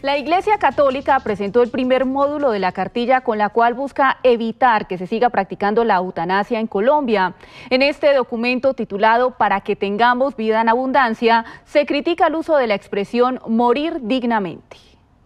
La Iglesia Católica presentó el primer módulo de la cartilla con la cual busca evitar que se siga practicando la eutanasia en Colombia. En este documento titulado Para que tengamos vida en abundancia, se critica el uso de la expresión morir dignamente.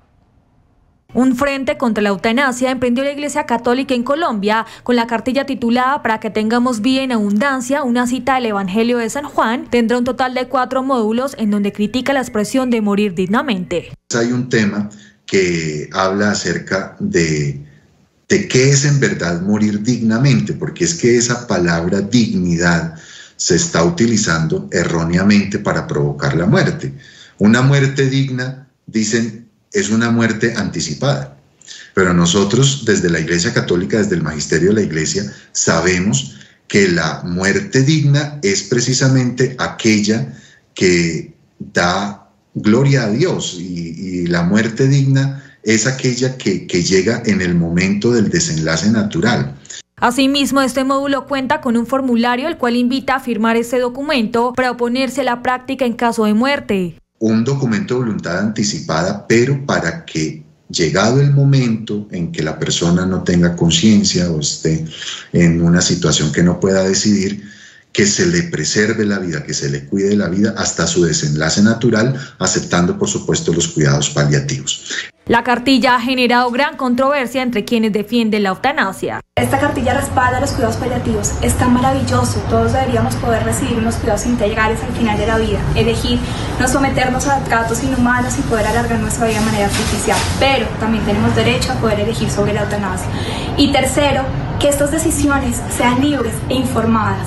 Un frente contra la eutanasia emprendió la Iglesia Católica en Colombia con la cartilla titulada Para que tengamos vida en abundancia, una cita del Evangelio de San Juan. Tendrá un total de 4 módulos en donde critica la expresión de morir dignamente. Hay un tema que habla acerca de qué es en verdad morir dignamente, porque es que esa palabra dignidad se está utilizando erróneamente para provocar la muerte. Una muerte digna, dicen, es una muerte anticipada. Pero nosotros desde la Iglesia Católica, desde el magisterio de la Iglesia, sabemos que la muerte digna es precisamente aquella que da gloria a Dios y la muerte digna es aquella que llega en el momento del desenlace natural. Asimismo, este módulo cuenta con un formulario el cual invita a firmar este documento para oponerse a la práctica en caso de muerte. Un documento de voluntad anticipada, pero para que, llegado el momento en que la persona no tenga conciencia o esté en una situación que no pueda decidir, que se le preserve la vida, que se le cuide la vida hasta su desenlace natural, aceptando por supuesto los cuidados paliativos. La cartilla ha generado gran controversia entre quienes defienden la eutanasia. Esta cartilla respalda los cuidados paliativos. Es tan maravilloso. Todos deberíamos poder recibir unos cuidados integrales al final de la vida. Elegir no someternos a tratos inhumanos y poder alargar nuestra vida de manera artificial. Pero también tenemos derecho a poder elegir sobre la eutanasia. Y tercero, que estas decisiones sean libres e informadas.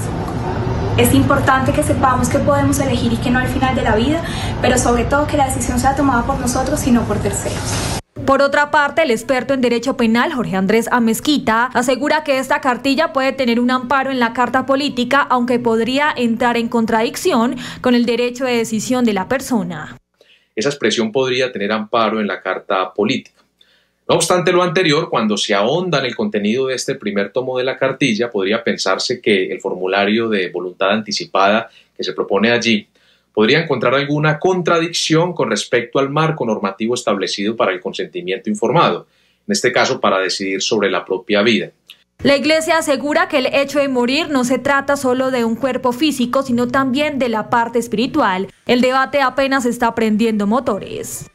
Es importante que sepamos que podemos elegir y que no al final de la vida, pero sobre todo que la decisión sea tomada por nosotros y no por terceros. Por otra parte, el experto en derecho penal, Jorge Andrés Amezquita, asegura que esta cartilla puede tener un amparo en la Carta Política, aunque podría entrar en contradicción con el derecho de decisión de la persona. Esa expresión podría tener amparo en la Carta Política. No obstante lo anterior, cuando se ahonda en el contenido de este primer tomo de la cartilla, podría pensarse que el formulario de voluntad anticipada que se propone allí podría encontrar alguna contradicción con respecto al marco normativo establecido para el consentimiento informado, en este caso para decidir sobre la propia vida. La Iglesia asegura que el hecho de morir no se trata solo de un cuerpo físico, sino también de la parte espiritual. El debate apenas está prendiendo motores.